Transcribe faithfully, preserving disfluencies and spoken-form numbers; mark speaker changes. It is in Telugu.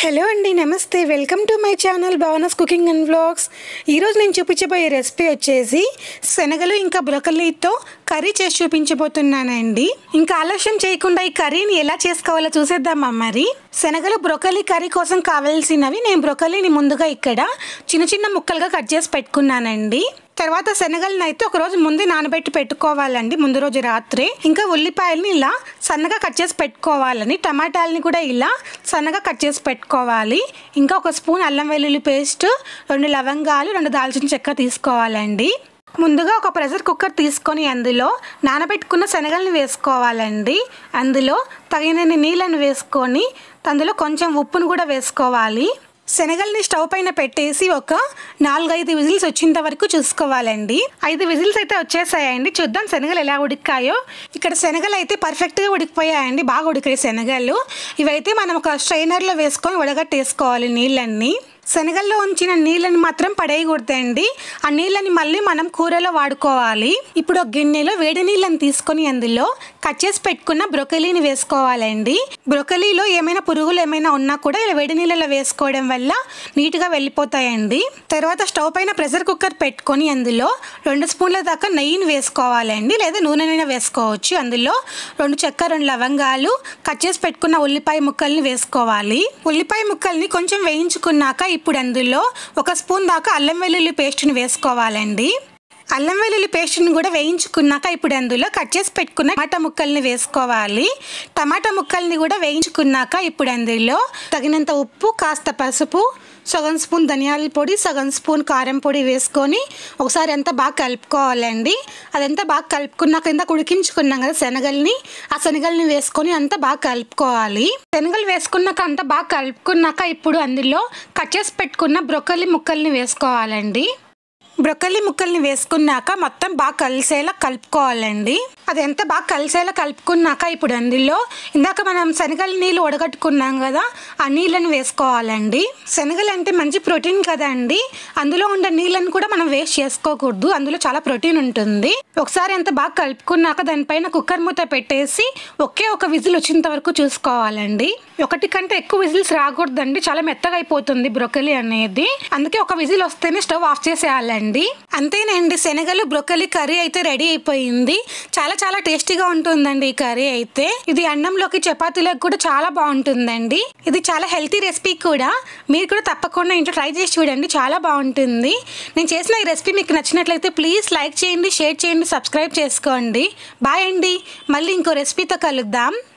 Speaker 1: హలో అండి, నమస్తే. Welcome to my channel Bhavana's cooking and vlogs. ఈరోజు నేను చూపించబోయే రెసిపీ వచ్చేసి శనగలు ఇంకా బ్రోకలీతో కర్రీ చేసి చూపించబోతున్నానండి. ఇంకా ఆలస్యం చేయకుండా ఈ కర్రీని ఎలా చేసుకోవాలో చూసేద్దామా. మరి శనగలు బ్రోకలీ కర్రీ కోసం కావాల్సినవి నేను బ్రోకలీని ముందుగా ఇక్కడ చిన్న చిన్న ముక్కలుగా కట్ చేసి పెట్టుకున్నానండి. తర్వాత శనగలను అయితే ఒక రోజు ముందే నానబెట్టి పెట్టుకోవాలండి, ముందు రోజు రాత్రి. ఇంకా ఉల్లిపాయలని ఇలా సన్నగా కట్ చేసి పెట్టుకోవాలని, టమాటాలని కూడా ఇలా సన్నగా కట్ చేసి పెట్టుకోవాలి. ఇంకా ఒక స్పూన్ అల్లం వెల్లుల్లి పేస్ట్, రెండు లవంగాలు, రెండు దాల్చిన చెక్క తీసుకోవాలండి. ముందుగా ఒక ప్రెషర్ కుక్కర్ తీసుకొని అందులో నానబెట్టుకున్న శనగలను వేసుకోవాలండి. అందులో తగినన్ని నీళ్ళను వేసుకొని అందులో కొంచెం ఉప్పును కూడా వేసుకోవాలి. శనగల్ని స్టవ్ పైన పెట్టేసి ఒక నాలుగైదు విజిల్స్ వచ్చేంత వరకు చూసుకోవాలండి. ఐదు విజిల్స్ అయితే వచ్చేసాయండి. చూద్దాం శనగలు ఎలా ఉడికాయో. ఇక్కడ శనగలు అయితే పర్ఫెక్ట్గా ఉడికిపోయాయండి, బాగా ఉడికాయి శనగలు. ఇవైతే మనం ఒక స్ట్రైనర్లో వేసుకొని వడగట్టేసుకోవాలి నీళ్ళన్నీ. శనగల్లో ఉంచిన నీళ్ళని మాత్రం పడేయకూడదండి, ఆ నీళ్ళని మళ్ళీ మనం కూరలో వాడుకోవాలి. ఇప్పుడు ఒక గిన్నెలో వేడి నీళ్ళని తీసుకొని అందులో కట్ చేసి పెట్టుకున్న బ్రోకలీని వేసుకోవాలండి. బ్రోకలీలో ఏమైనా పురుగులు ఏమైనా ఉన్నా కూడా ఇలా వేడి నీళ్ళలో వేసుకోవడం వల్ల నీట్గా వెళ్ళిపోతాయండి. తర్వాత స్టవ్ పైన ప్రెషర్ కుక్కర్ పెట్టుకొని అందులో రెండు స్పూన్ల దాకా నెయ్యిని వేసుకోవాలండి, లేదా నూనెనైనా వేసుకోవచ్చు. అందులో రెండు చెక్క, రెండు లవంగాలు, కట్ చేసి పెట్టుకున్న ఉల్లిపాయ ముక్కల్ని వేసుకోవాలి. ఉల్లిపాయ ముక్కల్ని కొంచెం వేయించుకున్నాక ఇప్పుడు అందులో ఒక స్పూన్ దాకా అల్లం వెల్లుల్లి పేస్ట్ని వేసుకోవాలండి. అల్లం వెల్లుల్లి పేస్ట్ని కూడా వేయించుకున్నాక ఇప్పుడు అందులో కట్ చేసి పెట్టుకున్న టమాటా ముక్కల్ని వేసుకోవాలి. టమాటా ముక్కల్ని కూడా వేయించుకున్నాక ఇప్పుడు అందులో తగినంత ఉప్పు, కాస్త పసుపు, సగం స్పూన్ ధనియాల పొడి, సగం స్పూన్ కారం పొడి వేసుకొని ఒకసారి అంతా బాగా కలుపుకోవాలండి. అదంతా బాగా కలుపుకున్నాక ఇంత ఉడికించుకున్నాం కదా శనగల్ని, ఆ శనగల్ని వేసుకొని అంతా బాగా కలుపుకోవాలి. శనగలు వేసుకున్నాక అంతా బాగా కలుపుకున్నాక ఇప్పుడు అందులో కట్ చేసి పెట్టుకున్న బ్రోకలీ ముక్కల్ని వేసుకోవాలండి. బ్రోకలీ ముక్కల్ని వేసుకున్నాక మొత్తం బాగా కలిసేలా కలుపుకోవాలండి. అది ఎంత బాగా కలిసేలా కలుపుకున్నాక ఇప్పుడు అందులో ఇందాక మనం శనగల నీళ్ళు వడగట్టుకున్నాం కదా, ఆ నీళ్ళని వేసుకోవాలండి. శనగలు అంటే మంచి ప్రోటీన్ కదా అండి, అందులో ఉండే నీళ్ళని కూడా మనం వేస్ట్ చేసుకోకూడదు, అందులో చాలా ప్రోటీన్ ఉంటుంది. ఒకసారి ఎంత బాగా కలుపుకున్నాక దానిపైన కుక్కర్ మూత పెట్టేసి ఒకే ఒక విజిల్ వచ్చేంత వరకు చూసుకోవాలండి. ఒకటి కంటే ఎక్కువ విజిల్స్ రాకూడదండి, చాలా మెత్తగా అయిపోతుంది బ్రోకలీ అనేది. అందుకే ఒక విజిల్ వస్తేనే స్టవ్ ఆఫ్ చేసేయాలండి. అంతేనండి, శనగలు బ్రోకలీ కర్రీ అయితే రెడీ అయిపోయింది. చాలా చాలా టేస్టీగా ఉంటుందండి ఈ కర్రీ అయితే. ఇది అన్నంలోకి, చపాతీలోకి కూడా చాలా బాగుంటుందండి. ఇది చాలా హెల్తీ రెసిపీ కూడా. మీరు కూడా తప్పకుండా ఇంట్లో ట్రై చేసి చూడండి, చాలా బాగుంటుంది. నేను చేసిన ఈ రెసిపీ మీకు నచ్చినట్లయితే ప్లీజ్ లైక్ చేయండి, షేర్ చేయండి, సబ్స్క్రైబ్ చేసుకోండి. బాయ్ అండి, మళ్ళీ ఇంకో రెసిపీతో కలుద్దాం.